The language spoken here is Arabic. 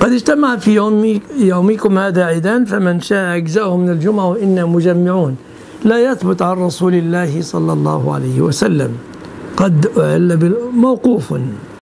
قد اجتمع في يومكم هذا عيدان فمن شاء أجزأه من الجمعة وإنا مجمعون. لا يثبت عن رسول الله صلى الله عليه وسلم. قد أعل موقوف.